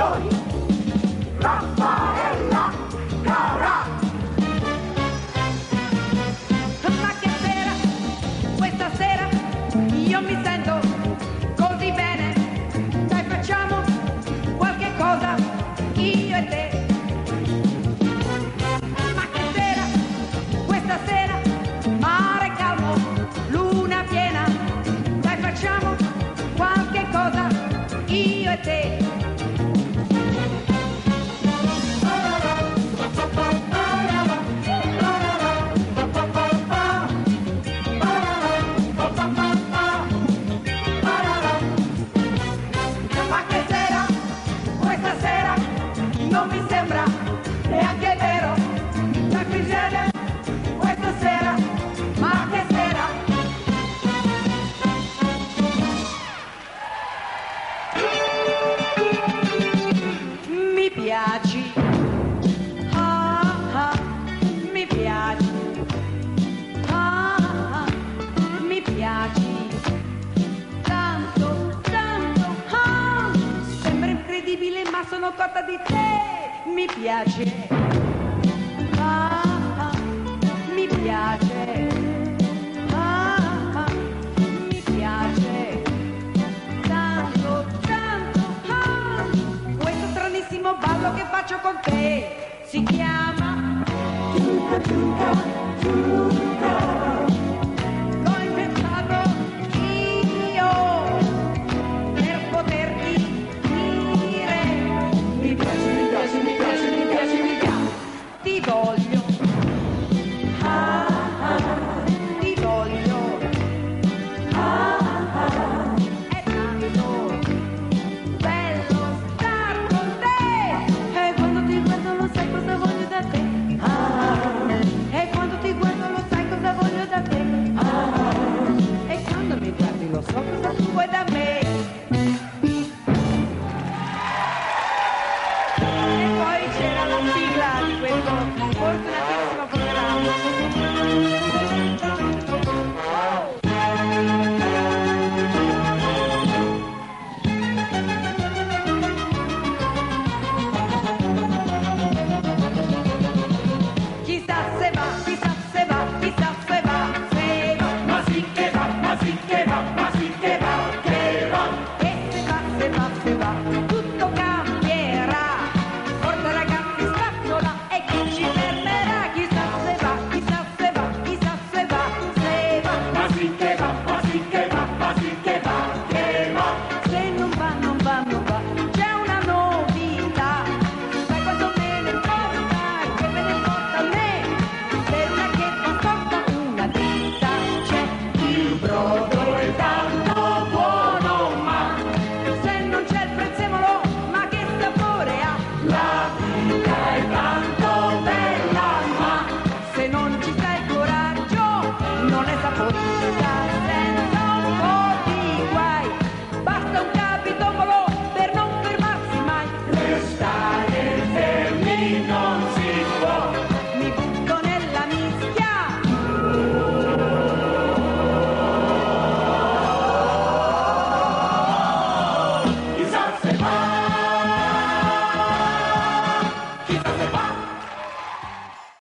signori, Raffaella Cara. Ma che sera, questa sera, io mi sento così bene. Dai, facciamo qualche cosa, io e te. Ma che sera, questa sera, mare calmo, luna piena. Dai, facciamo qualche cosa, io e te. Ma che sera, questa sera, non mi sembra neanche vero. Dai, qui insieme, questa sera, ma che sera. Mi piaci, ah, ah, mi piaci, ah, ah, mi piaci, tanto, tanto, ah, sembra incredibile ma sono cotta di te, mi piace, ah, ah, mi piace, ah, ah, mi piace, tanto, tanto, ah, questo stranissimo ballo che faccio con te si chiama Giuca, giuca, giuca. l'ho inventato io per poterti dire Mi piace, mi piace, mi piace, mi piace, mi piace. ti voglio, ah, ah, ti voglio, ah, ah, è tanto bello star con te e quando ti guardo lo sai cosa voglio da te, ah, e quando ti guardo lo sai cosa voglio da te, ah, e quando mi guardi lo so cosa tu vuoi da me. E poi c'era la sigla di questo fortunatissimo programma. Chissà se va, chissà se va, chissà se va, se va. Ma sì che va, ma sì che va, ma sì che va, che va. E se va, tutto cambierà. Forza ragazzi, spazzola e chi ci fermerà? Chissà se va, chissà se va, chissà se va, se va. Ma sì che va, ma sì che va, ma sì che va, che va. Se non va, non va, non va, c'è una novità. Sai quanto me ne importa, che me ne importa a me? Per una che fa storta una dritta c'è. Il brodo è tanto buono, ma Se non c'è il prezzemolo, ma che sapore ha? la vita è tanto bella, ma Se non ci sta il coraggio, non è saporita, senza un po' di guai. Basta un capitombolo per non fermarsi mai. restare fermi non si può. Mi butto nella mischia, Chissà se va, chissà se va.